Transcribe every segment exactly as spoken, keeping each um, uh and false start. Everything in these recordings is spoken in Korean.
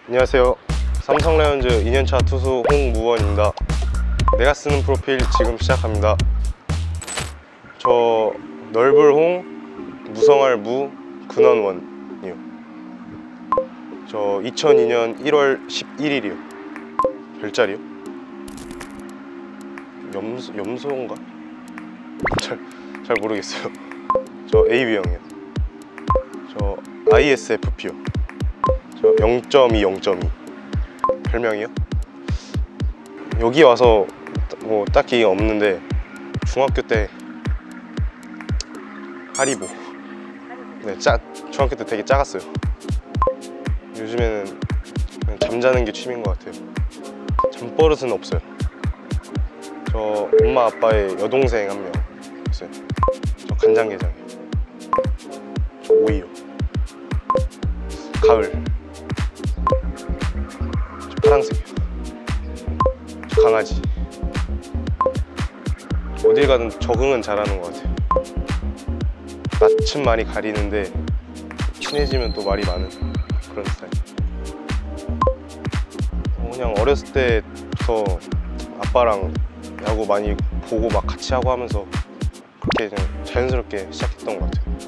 안녕하세요. 삼성 라이온즈 이 년차 투수 홍무원입니다. 내가 쓰는 프로필 지금 시작합니다. 저 넓을 홍, 무성할 무, 근원원이요. 저 이천이 년 일월 십일일이요. 별자리요? 염소, 염소인가? 잘, 잘 모르겠어요. 저 에이비형이요. 저 아이에스에프피요. 저 영 점 이, 영 점 이. 별명이요? 여기 와서 뭐 딱히 없는데 중학교 때 하리보. 네, 짜, 중학교 때 되게 작았어요. 요즘에는 그냥 잠자는 게 취미인 것 같아요. 잠버릇은 없어요. 저 엄마 아빠의 여동생 한 명 있어요. 저 간장게장이요. 저 오이요. 가을. 저 파랑색이요. 저 강아지. 어딜 가든 적응은 잘하는 것 같아요. 낯은 많이 가리는데 친해지면 또 말이 많은 그런 스타일. 그냥 어렸을 때부터 아빠랑 야구 많이 보고 막 같이 하고 하면서 그렇게 그냥 자연스럽게 시작했던 것 같아요.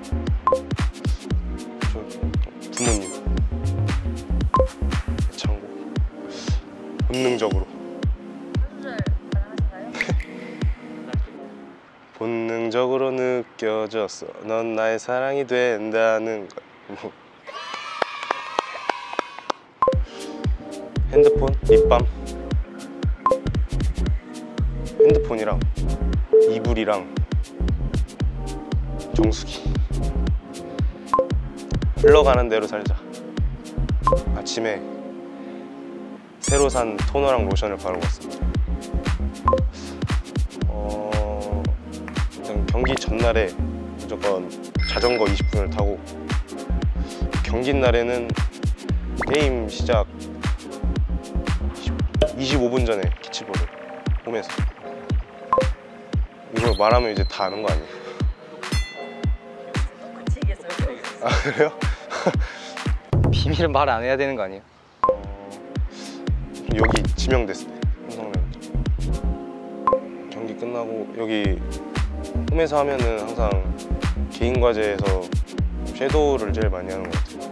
저 부모님, 창고 본능적으로. 한줄 가능하신가요? 본능적으로 느껴졌어. 넌 나의 사랑이 된다는 걸. 뭐. 핸드폰, 립밤. 핸드폰이랑 이불이랑 정수기. 흘러가는 대로 살자. 아침에 새로 산 토너랑 로션을 바르고 왔습니다. 어... 일단 경기 전날에 무조건 자전거 이십 분을 타고, 경기 날에는 게임 시작 이십오 분 전에 캐치볼을 홈에서. 이걸 말하면 이제 다 아는 거 아니에요? 그치겠어요? 아, 그래요? 비밀은 말 안 해야 되는 거 아니에요? 어... 여기 지명됐을 때 삼성라이온즈 경기 끝나고 여기 홈에서 하면은 항상 개인 과제에서 섀도우를 제일 많이 하는 것 같아요.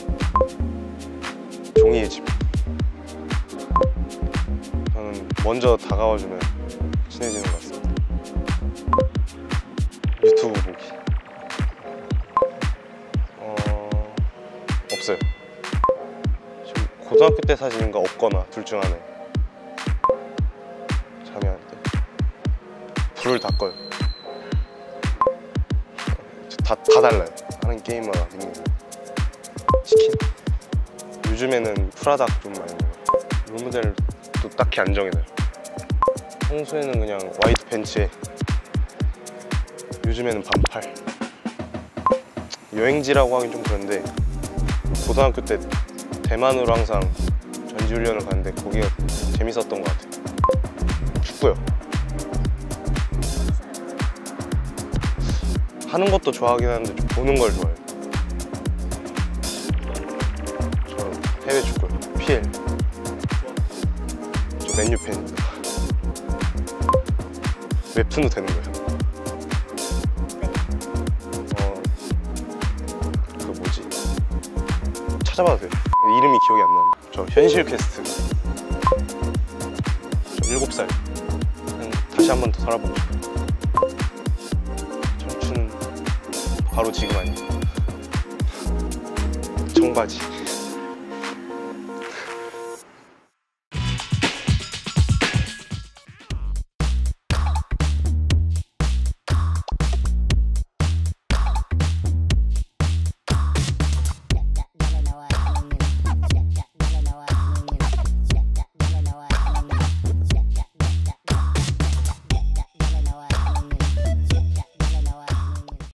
종이의 집. 저는 먼저 다가와주면 친해지는 것 같습니다. 유튜브 보기. 어... 없어요. 지금 고등학교 때 사진인가 없거나 둘 중 하나에 잠이 안 때 불을 다 꺼요. 다, 다 달라요. 하는 게임마다 있는 거. 치킨? 요즘에는 프라닭 좀 많이 먹어요. 롤모델도 딱히 안 정해져요. 평소에는 그냥 화이트 팬츠에, 요즘에는 반팔. 여행지라고 하긴 좀 그런데 고등학교 때 대만으로 항상 전지훈련을 갔는데 거기가 재밌었던 것 같아요. 축구요. 하는 것도 좋아하긴 하는데 좀 보는 걸 좋아해요. 저 해외 축구요. 피엘. 저 맨유 팬입니다. 웹툰도 되는 거예요. 어, 그 뭐지? 찾아봐도 돼요. 이름이 기억이 안 나는데. 저 현실 퀘스트. 저 일곱 살. 다시 한 번 더 살아보고 싶어요. 청춘은 바로 지금 아니에요. 청바지.